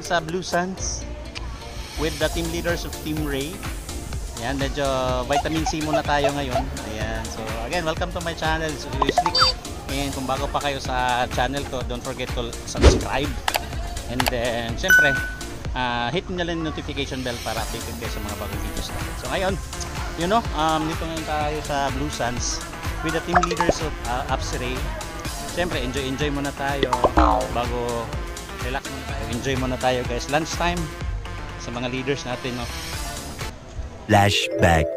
sa Blue Sands with the team leaders of Team Ray. Ayan, medyo vitamin C muna tayo ngayon. Ayan, so again, welcome to my channel. So, and kung bago pa kayo sa channel ko, don't forget to subscribe. And then, syempre, hit nyo lang yung notification bell para updated kayo sa mga bagong videos natin. So ngayon, you know, dito ngayon tayo sa Blue Sands with the team leaders of Ray. Syempre, enjoy muna tayo bago relax muna tayo. Enjoy muna tayo, guys. Lunchtime sa mga leaders natin, no? Flashback.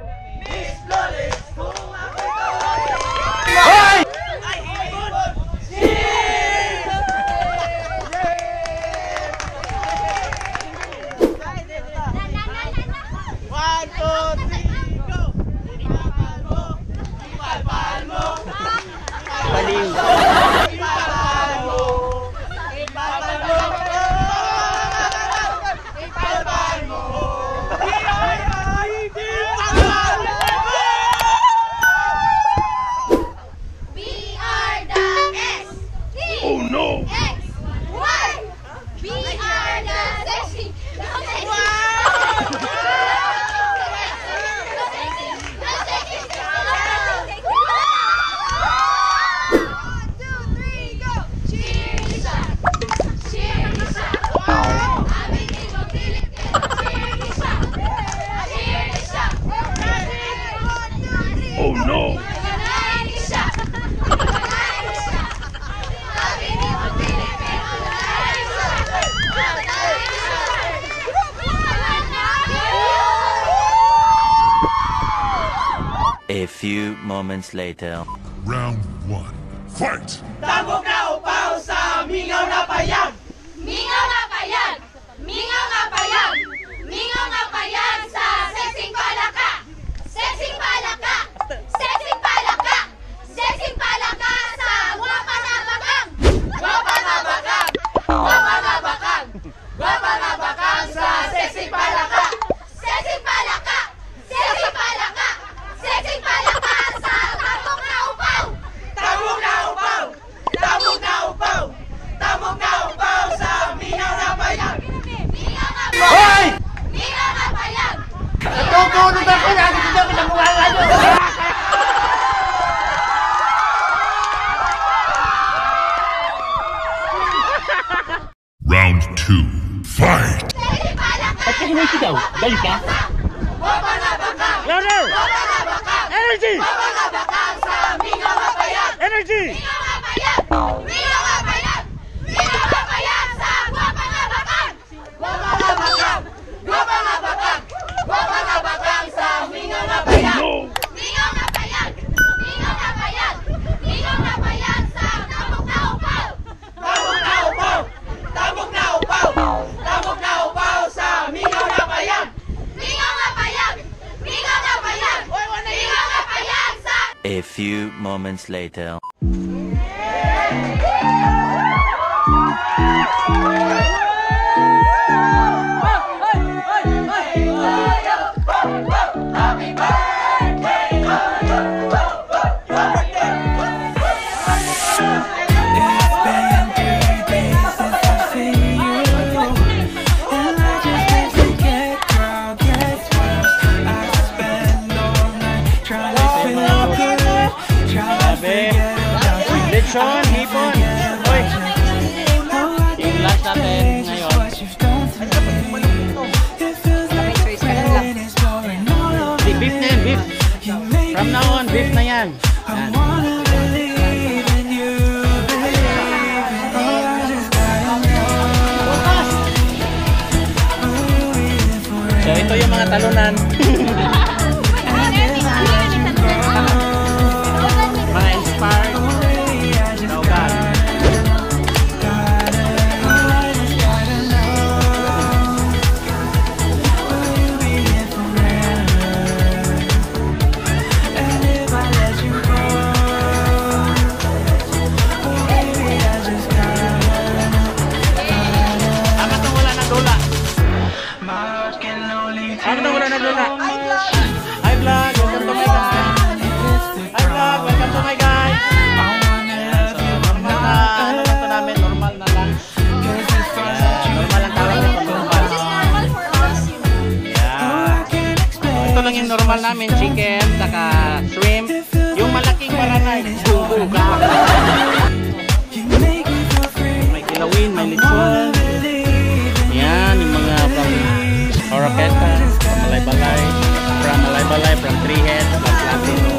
A few moments later. Round 1. Fight! Tabog na upaw sa mingaw na payag! Mingaw na payag! Mingaw na payag! Mingaw na payag sa sexing palaka! Sexing palaka! Sexing palaka! Sexing palaka sa wapa na bakang! Wapa na bakang! Wapa na bakang! Wapa na bakang sa sexing palaka! Sexing palaka! Sexing palaka! Sexing palaka sa tabog na upaw! Tabog na upaw! Tabog na upaw! Tabog na upaw sa mingaw na payag! Mingaw na payag! Hoy! Mingaw na payag! Tutulog ako na! Hindi ko pinakuha nyo! Round 2. Fight! Sexing palaka! Ba't ka sinisigaw? Galit ka? Wapa na bakang! Louder! Wapa na bakang! Energy! Wapa na bakang sa mingaw na payag! Energy! Mingaw na payag! Mingaw na payag! Mingaw na payag sa wapa na bakang! Wapa na bakang! Wapa na bakang! Wapa na bakang sa mingaw na payag! Mingaw na payag! Mingaw na payag! Mingaw na payag sa tabog na upaw! Tabog na upaw! Tabog na upaw! Tabog na upaw sa mingaw na payag! Mingaw na payag! Mingaw na payag! Mingaw na payag sa... A few moments later. Happy birthday! Lechon, hipon. Hoy. Yung lunch natin ngayon. Beef na yan, beef. From now on, beef na yan. Yan. So ito yung mga talunan. Mga inspired. Taugan. Ano wala na dula? normal namin, chicken, saka shrimp. Yung malaking paranay, buga. May kilawin, may lechon. Yan, yung mga from Oroqueta, from Malay-Balay, from Three Heads, from Latino.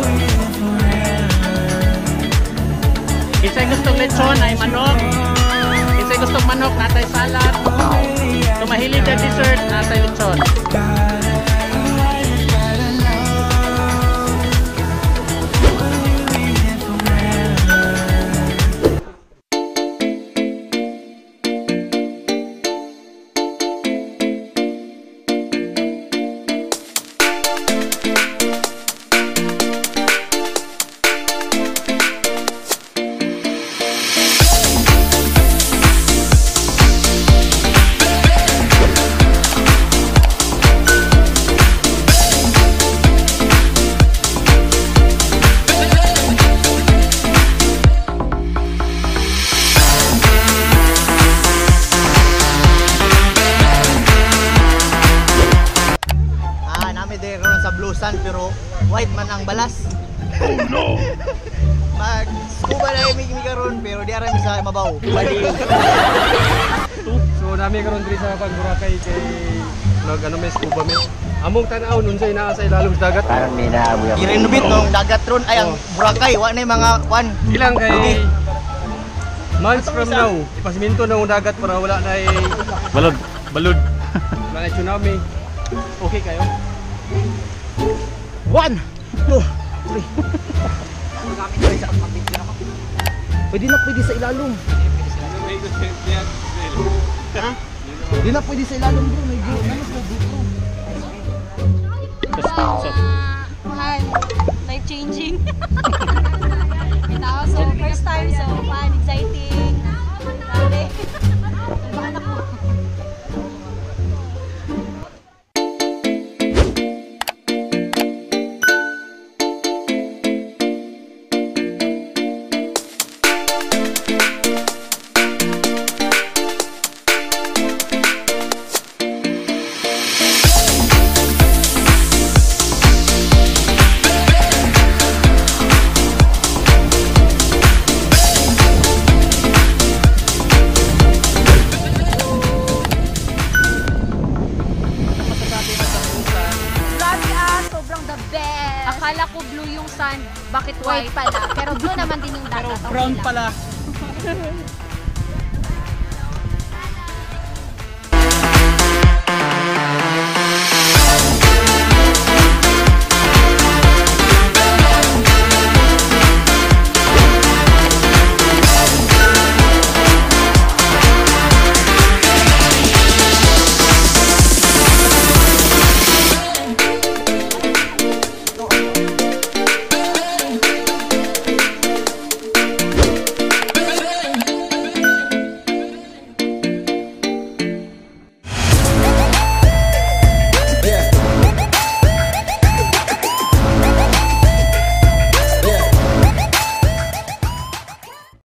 Kisay gustong lechon ay manok. Kisay gustong manok, natay salad. Kung mahilig na dessert, natay lechon. Pero white man ang balas. Oh no. Mag scuba na mi karon pero di ara mi sa mabaw. So nami karon diri sa Boracay kay ano may scuba mi. Among tan-aw nun say naa sa ilalom sa dagat. Parang may naaboy. I-renovate nung dagat ron ay ang Boracay wa na mga kwan. Ilang kay months from now, ipasiminto na ang dagat para wala na Balod. wala na tsunami. Okay kayo? 1, 2, 3. Pwede na pwede sa ilalong. Ha? Pwede na pwede sa ilalong bro. May go. Life changing. So first time, so fun, exciting. Grabe. Ang ako. Akala ko blue yung sand, bakit white pala? Pero blue naman din yung dagat. Brown pala.